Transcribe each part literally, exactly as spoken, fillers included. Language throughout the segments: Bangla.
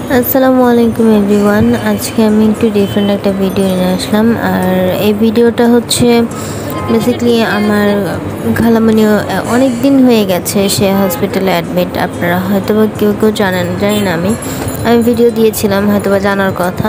আসসালামু আলাইকুম এভরিওয়ান। আজকে আমি একটু ডিফারেন্ট একটা ভিডিও নিয়ে আসলাম। আর এই ভিডিওটা হচ্ছে বেসিক্যালি আমার খালামণি অনেক দিন হয়ে গেছে সে হসপিটালে অ্যাডমিট। আপনারা হয়তো বা কেউ কেউ জানেন, জানি না, আমি আমি ভিডিও দিয়েছিলাম, হয়তো বা জানার কথা।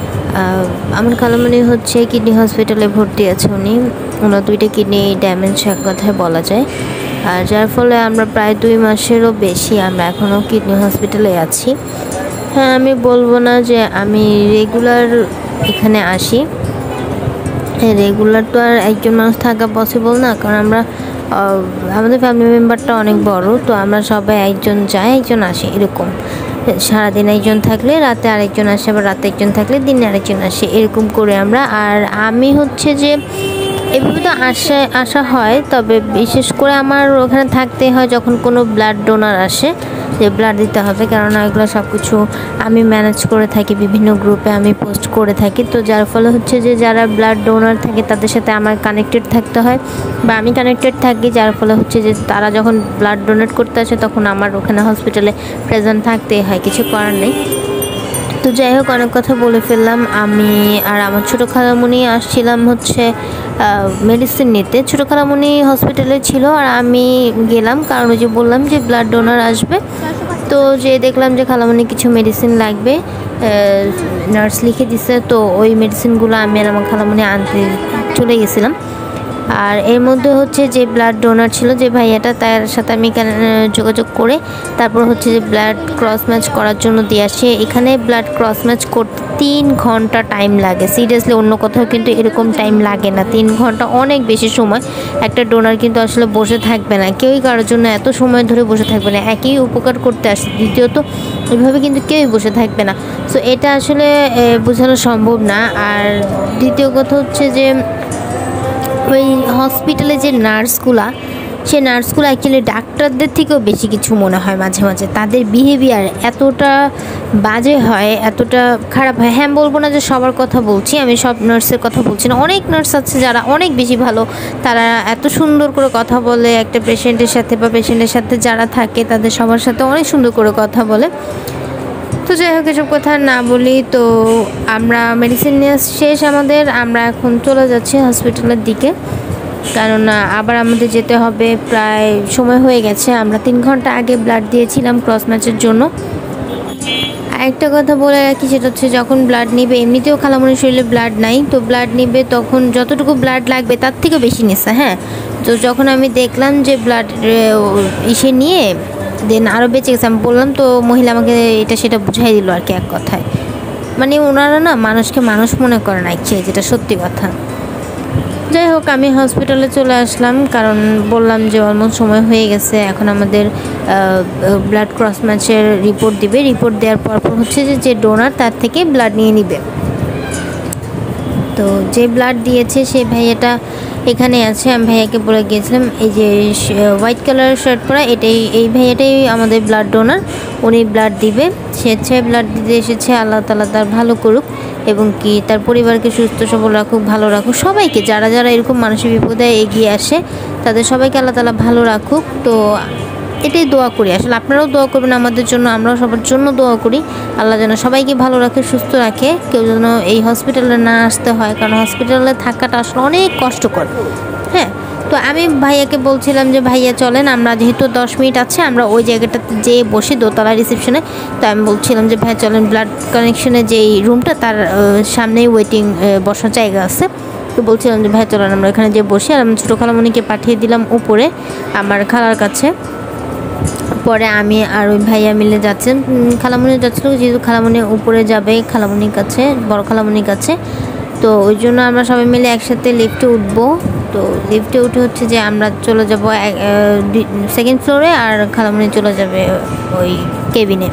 আমার খালামণি হচ্ছে কিডনি হসপিটালে ভর্তি আছে। উনি ওনার দুইটা কিডনি ড্যামেজ এক কথায় বলা যায়। আর যার ফলে আমরা প্রায় দুই মাসেরও বেশি আমরা এখনও কিডনি হসপিটালে আছি। হ্যাঁ, আমি বলবো না যে আমি রেগুলার এখানে আসি। হ্যাঁ, রেগুলার তো আর একজন মানুষ থাকা পসিবল না, কারণ আমরা আমাদের ফ্যামিলি মেম্বারটা অনেক বড়, তো আমরা সবাই একজন যাই একজন আসি এরকম। সারাদিন একজন থাকলে রাতে আরেকজন আসে, আবার রাতে একজন থাকলে দিনে আরেকজন আসে, এরকম করে আমরা। আর আমি হচ্ছে যে এভাবে তো আসা আসা হয়, তবে বিশেষ করে আমার ওখানে থাকতে হয় যখন কোনো ব্লাড ডোনার আসে, যে ব্লাড দিতে হবে, কেননা এগুলো সব কিছু আমি ম্যানেজ করে থাকি, বিভিন্ন গ্রুপে আমি পোস্ট করে থাকি। তো যার ফলে হচ্ছে যে যারা ব্লাড ডোনার থাকে তাদের সাথে আমার কানেক্টেড থাকতে হয়, বা আমি কানেক্টেড থাকি, যার ফলে হচ্ছে যে তারা যখন ব্লাড ডোনেট করতে আসে তখন আমার ওখানে হসপিটালে প্রেজেন্ট থাকতেই হয়, কিছু করার নেই। তো যাই হোক, অনেক কথা বলে ফেললাম। আমি আর আমার ছোটো খালামণি আসছিলাম হচ্ছে মেডিসিন নিতে। ছোটো খালামণি হসপিটালে ছিল আর আমি গেলাম, কারণ ওই যে বললাম যে ব্লাড ডোনার আসবে। তো যে দেখলাম যে খালামণি কিছু মেডিসিন লাগবে, নার্স লিখে দিছে। তো ওই মেডিসিনগুলো আমি আর আমার খালামণি আনতে চলে গেছিলাম। আর এর মধ্যে হচ্ছে যে ব্লাড ডোনার ছিল যে ভাইয়াটা, তার সাথে আমি যোগাযোগ করে তারপর হচ্ছে যে ব্লাড ক্রস ম্যাচ করার জন্য দিয়ে আসে। এখানে ব্লাড ক্রস ম্যাচ করতে তিন ঘন্টা টাইম লাগে। সিরিয়াসলি অন্য কোথাও কিন্তু এরকম টাইম লাগে না। তিন ঘন্টা অনেক বেশি সময়। একটা ডোনার কিন্তু আসলে বসে থাকবে না, কেউই কারোর জন্য এত সময় ধরে বসে থাকবে না। একই উপকার করতে আসে, দ্বিতীয়ত এভাবে কিন্তু কেউই বসে থাকবে না। সো এটা আসলে বোঝানো সম্ভব না। আর দ্বিতীয় কথা হচ্ছে যে ওই হসপিটালে যে নার্সগুলা, সে নার্সগুলো অ্যাকচুয়ালি ডাক্তারদের থেকেও বেশি কিছু মনে হয় মাঝে মাঝে। তাদের বিহেভিয়ার এতটা বাজে হয়, এতটা খারাপ হয়। হ্যাঁ, বলবো না যে সবার কথা বলছি, আমি সব নার্সের কথা বলছি না। অনেক নার্স আছে যারা অনেক বেশি ভালো, তারা এত সুন্দর করে কথা বলে একটা পেশেন্টের সাথে, বা পেশেন্টের সাথে যারা থাকে তাদের সবার সাথে অনেক সুন্দর করে কথা বলে। তো যাই হোক, এসব কথা না বলি। তো আমরা মেডিসিন নিয়ে শেষ আমাদের, আমরা এখন চলে যাচ্ছি হসপিটালের দিকে, কারণ আবার আমাদের যেতে হবে। প্রায় সময় হয়ে গেছে, আমরা তিন ঘন্টা আগে ব্লাড দিয়েছিলাম ক্রস ম্যাচের জন্য। একটা কথা বলে রাখি, সেটা হচ্ছে যখন ব্লাড নিবে, এমনিতেও খালামণির শরীরে ব্লাড নাই, তো ব্লাড নিবে তখন যতটুকু ব্লাড লাগবে তার থেকে বেশি নিচ্ছে। হ্যাঁ, তো যখন আমি দেখলাম যে ব্লাড ইসে নিয়ে দেন আরও বেঁচে গেছে, আমি বললাম, তো মহিলা আমাকে এটা সেটা বুঝাই দিল আর কি, এক কথায়। মানে ওনারা না মানুষকে মানুষ মনে করে না অ্যাকচুয়ালি, যেটা সত্যি কথা। যাই হোক, আমি হসপিটালে চলে আসলাম, কারণ বললাম যে অলমোস্ট সময় হয়ে গেছে। এখন আমাদের ব্লাড ক্রস ম্যাচের রিপোর্ট দিবে। রিপোর্ট দেওয়ার পর পর হচ্ছে যে যে ডোনার তার থেকে ব্লাড নিয়ে নিবে। তো যে ব্লাড দিয়েছে সেই ভাইয়াটা এখানে আছে। আমি ভাইয়াকে বলে গিয়েছিলাম, এই যে হোয়াইট কালার শার্ট পরা, এটাই এই ভাইয়াটাই আমাদের ব্লাড ডোনার, উনি ব্লাড দিবে। স্বেচ্ছায় ব্লাড দিতে এসেছে। আল্লাহ তাআলা তার ভালো করুক, এবং কি তার পরিবারকে সুস্থ সবল রাখুক, ভালো রাখুক। সবাইকে, যারা যারা এরকম মানসিক বিপদে এগিয়ে আসে তাদের সবাইকে আল্লাহ তাআলা ভালো রাখুক। তো এটাই দোয়া করি। আসলে আপনারাও দোয়া করবেন আমাদের জন্য, আমরাও সবার জন্য দোয়া করি। আল্লাহ যেন সবাইকে ভালো রাখে, সুস্থ রাখে, কেউ যেন এই হসপিটালে না আসতে হয়, কারণ হসপিটালে থাকাটা আসলে অনেক কষ্টকর। হ্যাঁ, তো আমি ভাইয়াকে বলছিলাম যে ভাইয়া চলেন, আমরা যেহেতু দশ মিনিট আছে, আমরা ওই জায়গাটাতে যেয়ে বসি, দোতলা রিসেপশনে। তো আমি বলছিলাম যে ভাইয়া চলেন, ব্লাড কানেকশনের যেই রুমটা তার সামনেই ওয়েটিং বসার জায়গা আছে। তো বলছিলাম যে ভাইয়া চলেন আমরা এখানে যেয়ে বসি। আর আমি ছোটো খালামণিকে পাঠিয়ে দিলাম উপরে আমার খালার কাছে। পরে আমি আর ওই ভাইয়া মিলে যাচ্ছেন, খালামণি যাচ্ছিলো, যেহেতু খালামণি উপরে যাবে খালামণির কাছে, বড় খালামণির কাছে। তো ওই জন্য আমরা সবাই মিলে একসাথে লিফটে উঠবো। তো লিফটে উঠে হচ্ছে যে আমরা চলে যাব সেকেন্ড ফ্লোরে, আর খালামণি চলে যাবে ওই কেবিনে।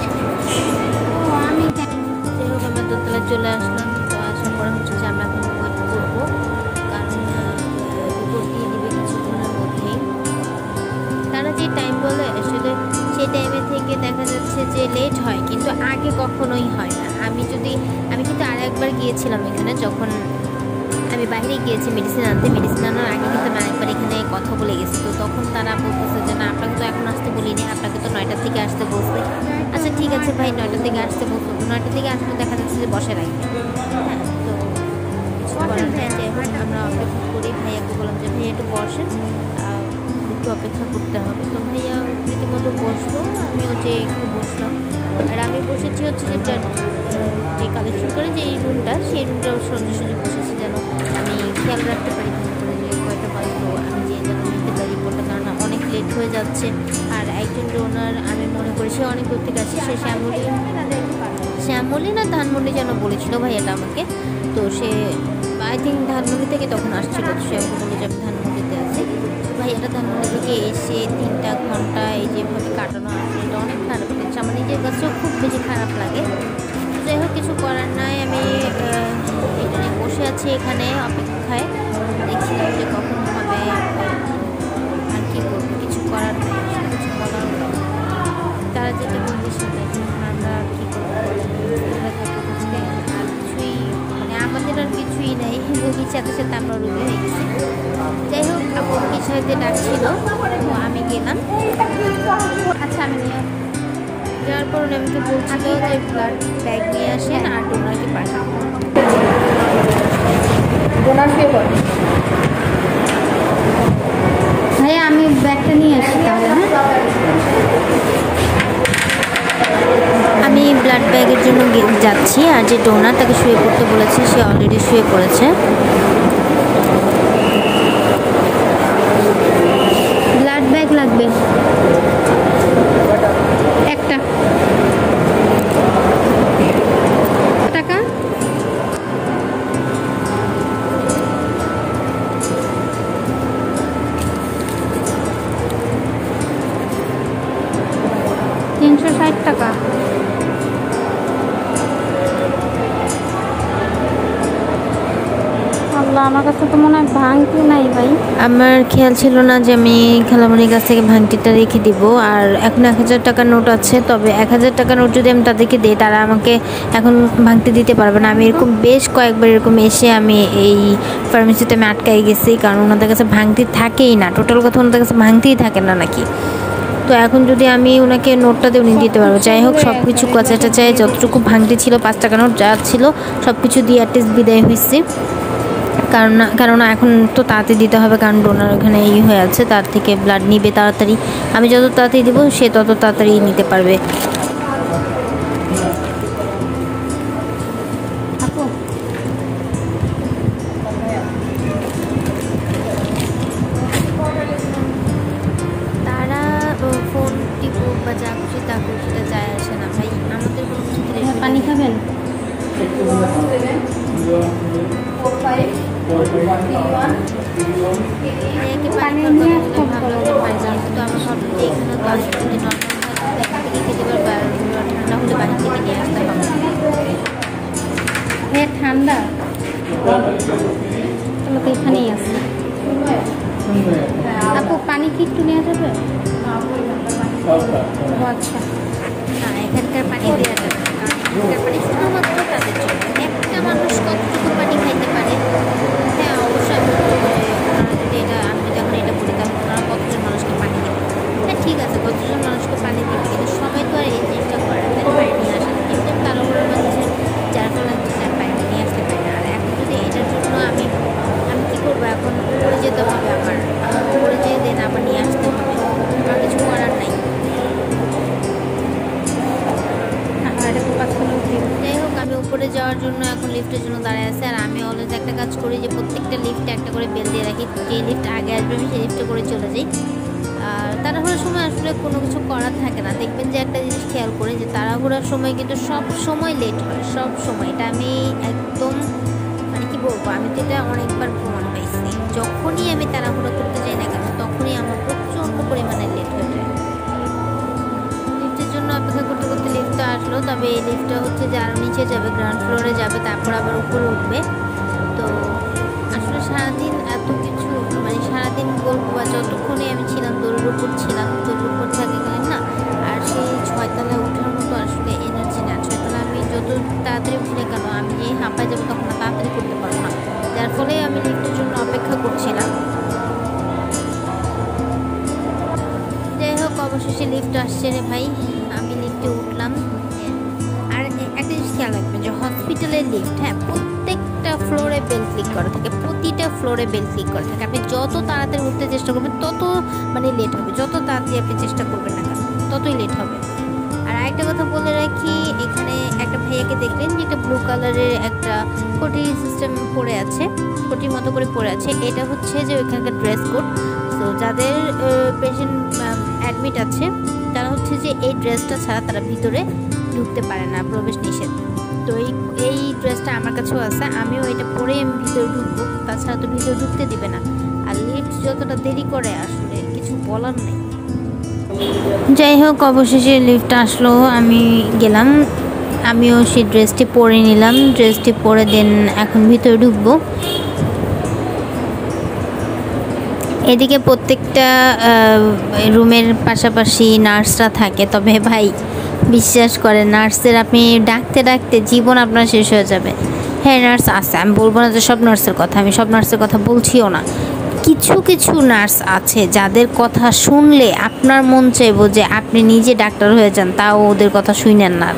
আমি আমরা দোতলায় চলে আসলাম। তো আসার পরে হচ্ছে যে আমরা এখন ওয়েট করবো, কারণ রিপোর্ট দিয়ে দিবে কিছুক্ষণের মধ্যেই। তারা যে টাইম বলে আসলে সেই টাইমে থেকে দেখা যাচ্ছে যে লেট হয়, কিন্তু আগে কখনোই হয় না। আমি যদি আমি কিন্তু আর একবার গিয়েছিলাম এখানে, যখন আমি বাইরে গিয়েছি মেডিসিন আনতে, মেডিসিন আনার আগে কিন্তু আমি আরেকবার এখানে কথা বলে গেছি। তো তখন তারা বলতেছে যে না, আপনাকে তো এখন আসতে বলিনি, আপনাকে তো নয়টার থেকে আসতে বলছে। আচ্ছা ঠিক আছে, বলছে ভাই নয়টার দিকে আসতে বলতো, নয়টার দিকে আসলে দেখা যাচ্ছে যে বসে রাখবে। হ্যাঁ, তো কিছু করার নেই, যাই হোক আমরা অপেক্ষা করি। ভাইয়াকে বললাম যে ভাইয়া একটু বসেন, একটু অপেক্ষা করতে হবে। তো ভাইয়া রীতিমতো বসলো, আমিও যে একটু বসলাম। আর আমি বসেছি হচ্ছে যে যে কালেকশন করে যে এই রুমটা, সেই রুমটা সঞ্জয় সঞ্জয় বসেছি যেন আমি খেয়াল রাখতে পারি করে যে কয়টা বাজলো, আমি যে যেন নিতে পারি রিপোর্টটা, কারণ অনেক লেট হয়ে যাচ্ছে। আর একজন ডোনার আমি মনে করি সে অনেক দূর থেকে আসছে, সে শ্যামলী শ্যামলী না ধানমন্ডি যেন বলেছিল ভাই এটা আমাকে। তো সে আই থিঙ্ক ধানমন্ডি থেকে তখন আসছিল, সে আমাকে বলে যে আমি ধানমন্ডিতে আছি। ভাই এটা ধানমন্ডি থেকে এসে তিনটা ঘন্টা এই যেভাবে কাটানো আসলে এটা অনেক খারাপ লাগছে, আমার নিজের কাছেও খুব বেশি খারাপ লাগে। যাই হোক কিছু করার নাই, আমি এটা নিয়ে বসে আছি এখানে অপেক্ষায়, দেখছিলাম যে কখন হবে। আর কি করবো, কিছু করার নেই, কিছু বলার তারা যেটা বলবে সেটাই, আমরা কী করবো। আর কিছুই মানে আমাদের আর কিছুই নেই, রুগীর সাথে সাথে আমরা রুগী হয়ে গেছি। যাই হোক আপু কিছু হয়তো ডাকছিল, তো আমি গেলাম। আচ্ছা আমি নিয়ে যাওয়ার পর আমাকে বলছিল যে ব্লাড ব্যাগ নিয়ে আসেন আর ডোনারকে পাঠাবো। ডোনার শুয়ে পড়ে। ভাইয়া আমি ব্যাগটা নিয়ে আসি তাহলে। হ্যাঁ আমি ব্লাড ব্যাগের জন্য যাচ্ছি, আর যে ডোনার তাকে শুয়ে পড়তে বলেছে সে অলরেডি শুয়ে পড়েছে। ব্লাড ব্যাগ লাগবে একটা টাকা। তিনশো ষাট টাকা। আমার কাছে তো মনে হয় ভাঙতি নাই ভাই, আমার খেয়াল ছিল না যে আমি খালামণির কাছ থেকে ভাঙতিটা রেখে দিব। আর এখন এক হাজার টাকার নোট আছে, তবে এক হাজার টাকার নোট যদি আমি তাদেরকে দিই তারা আমাকে এখন ভাঙতি দিতে পারবে না। আমি এরকম বেশ কয়েকবার এরকম এসে আমি এই ফার্মেসিতে আমি আটকাই গেছি, কারণ ওনাদের কাছে ভাঙতি থাকেই না। টোটাল কথা ওনাদের কাছে ভাঙতিই থাকে না নাকি। তো এখন যদি আমি ওনাকে নোটটা দিয়ে উনি দিতে পারবো। যাই হোক সব কিছু কচাটা চাই, যতটুকু ভাঙতি ছিল পাঁচ টাকা নোট যা ছিল সব কিছু দিয়ে অ্যাটলিস্ট বিদায় হয়েছি। কারণ কেননা এখন তো তাড়াতাড়ি দিতে হবে, কারণ ডোনার ওখানে ই হয়ে আছে, তার থেকে ব্লাড নিবে তাড়াতাড়ি। আমি যত তাড়াতাড়ি দেবো সে তত তাড়াতাড়ি নিতে পারবে। তারা ফোন টিপুক বা যা খুশি তা খুশিটা যায় আসে না ভাই, আমাদের কোনো কিছু। পানি খাবেন? পানি নিয়ে আসতে ভাবলাম যে পানি কিন্তু আমার ভাবলাম যে এখানে তো আসতে যদি নর্মাল থেকে খেতে পারবে, ঠান্ডা হলে বাড়ি থেকে নিয়ে আসতে হবে। হ্যাঁ ঠান্ডা তাহলে তো এখানেই আছে। আপু পানি কি একটু নেওয়া যাবে? আচ্ছা না এখানকার পানি দেওয়া যাবে, কারণ এখানকার পানি শুধুমাত্র তাদের জন্য। একটা মানুষ কতটুকু পানি খাইতে পারে? হ্যাঁ অবশ্যই ওনারা যদি এটা আমি যদি এখন এটা বলি তাহলে ওনারা কতজন মানুষকে পানি দেবে। হ্যাঁ ঠিক আছে কতজন মানুষকে পানি দেবে, কিন্তু সবাই তো আর এই জিনিসটা করে না, পানি নিয়ে আসে না। কিন্তু তারা ওরা হচ্ছে যার ফলে তার পানি নিয়ে আসতে পারে না। আর এখন যদি এটার জন্য আমি আমি কী করবো, এখন উপরে যেতে হবে, আমার উপরে যেয়ে দেন আবার নিয়ে আসতে হবে, আমার কিছু করার নাই। যাই হোক আমি উপরে যাওয়ার জন্য এখন লিফটের জন্য দাঁড়ায় আছে। আর আমি অলওয়েজ একটা কাজ করি যে প্রত্যেকটা লিফটে একটা করে বেল দিয়ে রাখি, যে লিফট আগে আসবে আমি সেই লিফটে করে চলে যাই। আর তাড়াহুড়োর সময় আসলে কোনো কিছু করার থাকে না। দেখবেন যে একটা জিনিস খেয়াল করে যে তাড়াহুড়োর সময় কিন্তু সব সময় লেট হয়, সব সময়। এটা আমি একদম মানে কি বলবো, আমি তো এটা অনেকবার প্রমাণ পাইছি। যখনই আমি তাড়াহুড়ো করতে যাই না কেন তখনই আমার প্রচণ্ড পরিমাণে লেট হয়ে যায়। লিফটের জন্য অপেক্ষা করতে করতে লিফটটা আসলো, তবে এই লিফটটা হচ্ছে যে আরও নিচে যাবে, গ্রাউন্ড ফ্লোরে যাবে, তারপর আবার উপরে উঠবে। তো আসলে সারাদিন এত কিছু মানে সারাদিন বলবো বা যতক্ষণে আমি ছিলাম দৌড়ের উপর ছিলাম, দৌড়ের উপর থাকে গেলেন না। আর সেই ছয়তলায় ওঠার মতো আসলে এনার্জি না। ছয়তলা আমি যত তাড়াতাড়ি উঠলে কেন আমি যে হাঁপায় যাবো তখন তাড়াতাড়ি করতে পারবো না, যার ফলে আমি লিফটের জন্য অপেক্ষা করছিলাম। যাই হোক অবশেষে লিফট আসছে রে ভাই, আমি লিফটে উঠলাম। হসপিটালের লিফট, হ্যাঁ প্রত্যেকটা ফ্লোরে বেল ক্লিক করা থাকে, প্রতিটা ফ্লোরে বেল ক্লিক করা থাকে। আপনি যত তাড়াতাড়ি উঠতে চেষ্টা করবেন তত মানে লেট হবে, যত তাড়াতাড়ি আপনি চেষ্টা করবেন না কেন ততই লেট হবে। আর আরেকটা কথা বলে রাখি, এখানে একটা ভাইয়াকে দেখলেন যে একটা ব্লু কালারের একটা কোটি সিস্টেম পরে আছে, কোটির মতো করে পরে আছে, এটা হচ্ছে যে ওইখানকার ড্রেস কোড। তো যাদের পেশেন্ট অ্যাডমিট আছে তারা হচ্ছে যে এই ড্রেসটা ছাড়া তারা ভিতরে ঢুকতে পারে না, প্রবেশ নিষেধ। তো এই এই ড্রেসটা আমার কাছেও আছে, আমিও এটা পরে আমি ভিতরে ঢুকবো, তাছাড়া তো ভিতরে ঢুকতে দিবে না। আর লিফট যতটা দেরি করে আসলে কিছু বলার নেই। যাই হোক, অবশেষে লিফট আসলো, আমি গেলাম, আমিও সেই ড্রেসটি পরে নিলাম, ড্রেসটি পরে দেন এখন ভিতরে ঢুকবো। এদিকে প্রত্যেকটা রুমের পাশাপাশি নার্সরা থাকে, তবে ভাই বিশ্বাস করে নার্সের আপনি ডাকতে ডাকতে জীবন আপনার শেষ হয়ে যাবে। হ্যাঁ নার্স আছে, আমি বলবো না যে সব নার্সের কথা, আমি সব নার্সের কথা বলছিও না, কিছু কিছু নার্স আছে যাদের কথা শুনলে আপনার মন চাইবো যে আপনি নিজে ডাক্তার হয়ে যান, তাও ওদের কথা শুনেন না।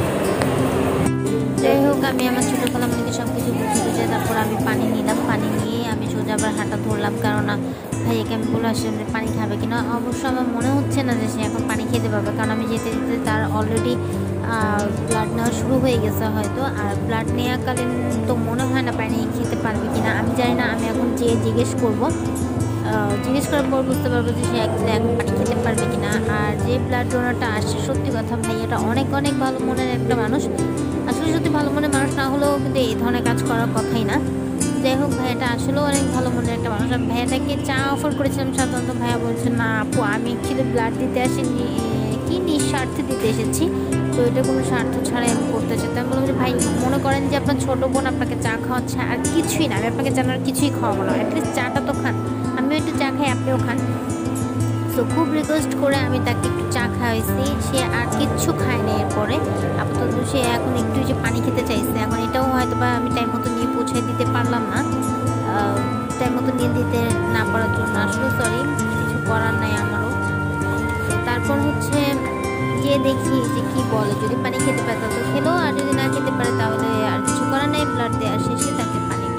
যাই হোক, আমি আমার ছোটো খালামণিকে সব কিছু বুঝে বুঝে তারপর আমি পানি নিলাম, পানি নিয়ে আমি সোজা আবার হাঁটা ধরলাম, কারণ ভাইয়াকে আমি বলে আসলে পানি খাবে কিনা। অবশ্য আমার মনে হচ্ছে না যে সে এখন পানি খেতে পারবে, কারণ আমি যেতে যেতে তার অলরেডি ব্লাড নেওয়া শুরু হয়ে গেছে হয়তো, আর ব্লাড নেওয়াকালীন তো মনে হয় না পানি খেতে পারবে কিনা, আমি জানি না। আমি এখন যেয়ে জিজ্ঞেস করবো, জিজ্ঞেস করার পর বুঝতে পারবো যে সে এখন পানি খেতে পারবে কিনা। আর যে ব্লাড ডোনারটা আসছে, সত্যি কথা ভাইয়াটা অনেক অনেক ভালো মনের একটা মানুষ, আসলে সত্যি ভালো মনের মানুষ না হলেও কিন্তু এই ধরনের কাজ করার কথাই না। যাই হোক, ভাইয়াটা আসলেও অনেক ভালো মনের একটা মানুষ। আমি ভাইয়াটাকে চা অফার করেছিলাম, সাধারণত ভাইয়া বলছে না আপু আমি অ্যাকচুয়ালি ব্লাড দিতে আসিনি, কি নিঃস্বার্থে দিতে এসেছি, তো এটা কোনো স্বার্থ ছাড়াই আমি করতে চাই। আমি বললাম যে ভাই মনে করেন যে আপনার ছোটো বোন আপনাকে চা খাওয়াচ্ছে আর কিছুই না, আমি আপনাকে জানার কিছুই খাওয়াবো না, অ্যাটলিস্ট চাটা তো খান, আমিও একটু চা খাই আপনিও খান। তো খুব রিকোয়েস্ট করে আমি তাকে একটু চা খাওয়াইছি, সে আর কিচ্ছু খায়নি। এরপরে আপাতত সে এখন একটু যে পানি খেতে চাইছে, এখন এটাও হয়তো বা আমি টাইম মতো নিয়ে পৌঁছে দিতে পারলাম না, টাইম মতো নিয়ে দিতে না পারার জন্য আসলে সরি, কিছু করার নাই আমারও। তারপর হচ্ছে গিয়ে দেখি যে কি বলে, যদি পানি খেতে পারে তাহলে তো খেলো, আর যদি না খেতে পারে তাহলে আর কিছু করার নেই, ব্লাড দেওয়ার শেষে তাকে পানিটা।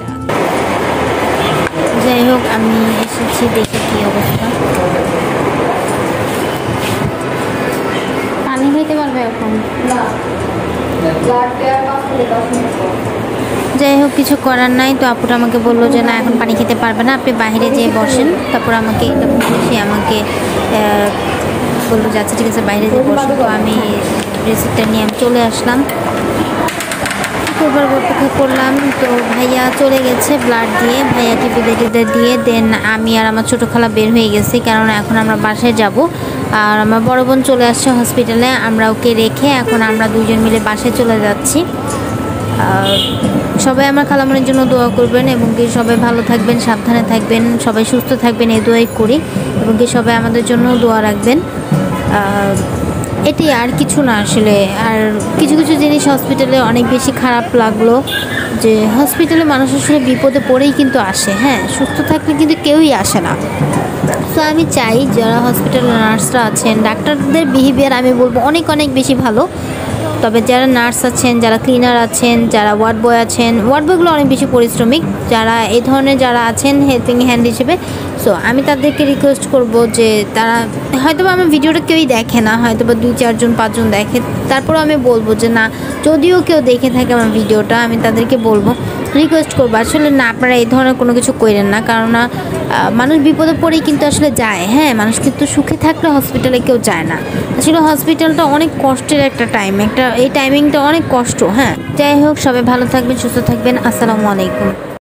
যাই হোক, আমি এসেছি, দেখি কি অবস্থা। পানি খেতে পারবে এখন? যাই হোক, কিছু করার নাই। তো আপুটা আমাকে বললো যে না এখন পানি খেতে পারবে না, আপনি বাইরে যেয়ে বসেন। তারপর আমাকে এটা বলে সে আমাকে বললো যে আচ্ছা ঠিক আছে বাইরে যেয়ে বসেন। তো আমি রিসিপ্টটা নিয়ে আমি চলে আসলাম, করবার অপেক্ষা করলাম। তো ভাইয়া চলে গেছে ব্লাড দিয়ে, ভাইয়াকে বিদায় টিদায় দিয়ে দেন আমি আর আমার ছোটো খালা বের হয়ে গেছি, কারণ এখন আমরা বাসায় যাব। আর আমার বড় বোন চলে আসছে হসপিটালে, আমরা ওকে রেখে এখন আমরা দুজন মিলে বাসায় চলে যাচ্ছি। সবাই আমার খালামণির জন্য দোয়া করবেন, এবং কি সবাই ভালো থাকবেন, সাবধানে থাকবেন, সবাই সুস্থ থাকবেন, এই দোয়াই করি। এবং কি সবাই আমাদের জন্য দোয়া রাখবেন, এটি আর কিছু না আসলে। আর কিছু কিছু জিনিস হসপিটালে অনেক বেশি খারাপ লাগলো, যে হসপিটালে মানুষ আসলে বিপদে পড়েই কিন্তু আসে, হ্যাঁ সুস্থ থাকলে কিন্তু কেউই আসে না। তো আমি চাই যারা হসপিটালে নার্সরা আছেন, ডাক্তারদের বিহেভিয়ার আমি বলবো অনেক অনেক বেশি ভালো, তবে যারা নার্স আছেন, যারা ক্লিনার আছেন, যারা ওয়ার্ড বয় আছেন, ওয়ার্ড বয়গুলো অনেক বেশি পরিশ্রমিক, যারা এই ধরনের যারা আছেন হেল্পিং হ্যান্ড হিসেবে, সো আমি তাদেরকে রিকোয়েস্ট করব যে তারা হয়তো বা আমার ভিডিওটা কেউই দেখে না, হয়তো বা দুই চারজন পাঁচজন দেখে, তারপরেও আমি বলবো যে না যদিও কেউ দেখে থাকে আমার ভিডিওটা, আমি তাদেরকে বলবো রিকোয়েস্ট করবো আসলে না আপনারা এই ধরনের কোনো কিছু করেন না, কারণ মানুষ বিপদে পড়েই কিন্তু আসলে যায়, হ্যাঁ মানুষ কিন্তু সুখে থাকলে হসপিটালে কেউ যায় না। আসলে হসপিটালটা অনেক কষ্টের একটা টাইম, একটা এই টাইমিংটা অনেক কষ্ট। হ্যাঁ যাই হোক, সবাই ভালো থাকবেন, সুস্থ থাকবেন, আসসালামু আলাইকুম।